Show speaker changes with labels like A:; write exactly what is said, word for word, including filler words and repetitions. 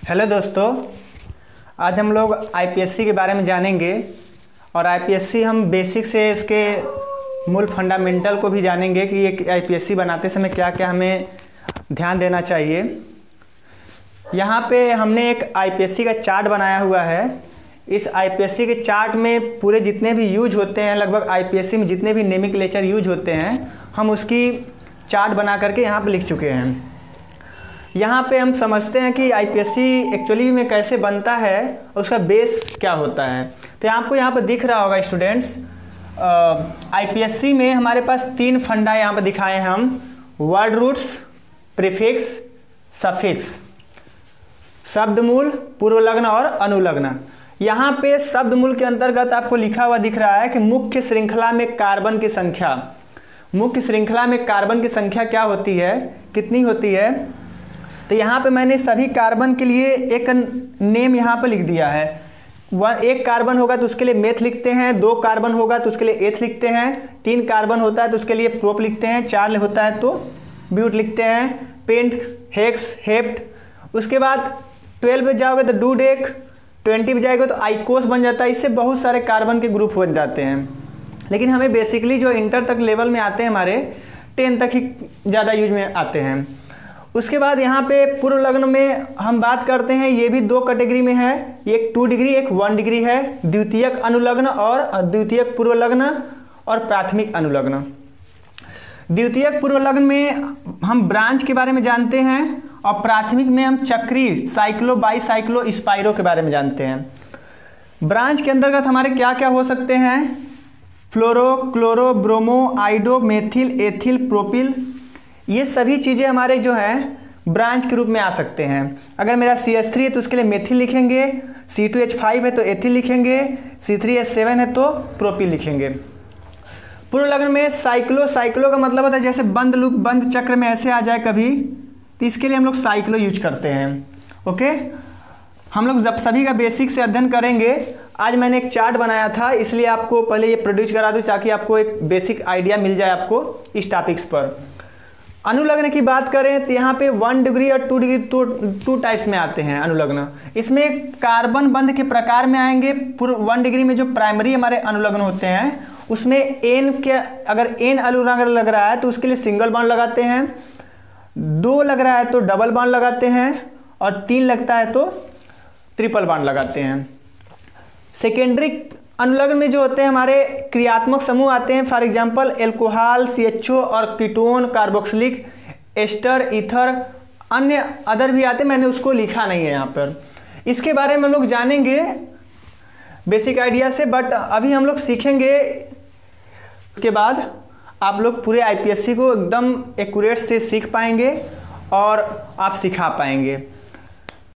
A: Hello दोस्तों, आज हम लोग आईपीएससी के बारे में जानेंगे और आईपीएससी हम बेसिक से इसके मूल फंडामेंटल को भी जानेंगे कि ये आईपीएससी बनाते समय क्या क्या हमें ध्यान देना चाहिए। यहाँ पे हमने एक आईपीएससी का चार्ट बनाया हुआ है। इस आईपीएससी के चार्ट में पूरे जितने भी यूज होते हैं, लगभग आईपीएससी में जितने भी नोमेनक्लेचर यूज होते हैं, हम उसकी चार्ट बना करके यहाँ पे लिख चुके हैं। यहाँ पे हम समझते हैं कि आईपीएससी एक्चुअली में कैसे बनता है और उसका बेस क्या होता है। तो आपको यहाँ पर दिख रहा होगा स्टूडेंट्स, आईपीएससी में हमारे पास तीन फंडा यहाँ पर दिखाए हैं हम, वर्ड रूट्स, प्रीफिक्स, सफिक्स, शब्दमूल, पूर्वलग्न और अनुलग्न। यहाँ पे शब्दमूल के अंतर्गत आपको लिखा हुआ दिख रहा है कि मुख्य श्रृंखला में कार्बन की संख्या, मुख्य श्रृंखला में कार्बन की संख्या क्या होती है, कितनी होती है। तो यहाँ पे मैंने सभी कार्बन के लिए एक नेम यहाँ पे लिख दिया है। वन एक कार्बन होगा तो उसके लिए मेथ लिखते हैं, दो कार्बन होगा तो उसके लिए एथ लिखते हैं, तीन कार्बन होता है तो उसके लिए प्रोप लिखते हैं, चार होता है तो ब्यूट लिखते हैं, पेंट, हेक्स, हेप्ट। उसके बाद ट्वेल्व पे जाओगे तो डूडेक, ट्वेंटी पे जाएगा तो आइकोस बन जाता है। इससे बहुत सारे कार्बन के ग्रुप बन जाते हैं। लेकिन हमें बेसिकली जो इंटर तक लेवल में आते हैं, हमारे टेन तक ही ज़्यादा यूज में आते हैं। उसके बाद यहाँ पे पूर्वलग्न में हम बात करते हैं, ये भी दो कैटेगरी में है, एक टू डिग्री एक वन डिग्री है, द्वितीयक अनुलग्न और द्वितीयक पूर्वलग्न और प्राथमिक अनुलग्न। द्वितीयक पूर्वलग्न में हम ब्रांच के बारे में जानते हैं और प्राथमिक में हम चक्री साइक्लो बाईसाइक्लो स्पाइरो के बारे में जानते हैं। ब्रांच के अंतर्गत हमारे क्या क्या हो सकते हैं, fluoro, chloro, bromo, iodo, methyl, ethyl, propyl, ये सभी चीज़ें हमारे जो हैं ब्रांच के रूप में आ सकते हैं। अगर मेरा सी एच थ्री है तो उसके लिए मेथिल लिखेंगे, सी टू एच फाइव है तो एथिल लिखेंगे, सी थ्री एच सेवन है तो प्रोपिल लिखेंगे। पूर्वलग्न में साइक्लो, साइक्लो का मतलब होता है जैसे बंद लूप बंद चक्र में ऐसे आ जाए कभी, तो इसके लिए हम लोग साइक्लो यूज करते हैं। ओके, हम लोग जब सभी का बेसिक से अध्ययन करेंगे। आज मैंने एक चार्ट बनाया था, इसलिए आपको पहले ये प्रोड्यूस करा दूँ ताकि आपको एक बेसिक आइडिया मिल जाए आपको इस टॉपिक्स पर। अनुलग्न की बात करें तो यहाँ पे वन डिग्री और two degree two two types में आते हैं अनुलग्न। इसमें कार्बन बंध के प्रकार में आएंगे। पूर्व वन डिग्री में जो प्राइमरी हमारे अनुलग्न होते हैं उसमें एन के, अगर एन अनुलग्न लग रहा है तो उसके लिए सिंगल बॉन्ड लगाते हैं, दो लग रहा है तो डबल बॉन्ड लगाते हैं और तीन लगता है तो ट्रिपल बॉन्ड लगाते हैं। सेकेंडरी अनुलग्न में जो होते हैं हमारे क्रियात्मक समूह आते हैं, for example alcohol, C H O और कीटोन, कार्बोक्सिलिक एस्टर, ईथर, अन्य अदर भी आते हैं, मैंने उसको लिखा नहीं है यहाँ पर। इसके बारे में हम लोग जानेंगे बेसिक आइडिया से, बट अभी हम लोग सीखेंगे। उसके बाद आप लोग पूरे आईपीएससी को एकदम एक्यूरेट से सीख पाएंगे और आप सिखा पाएंगे।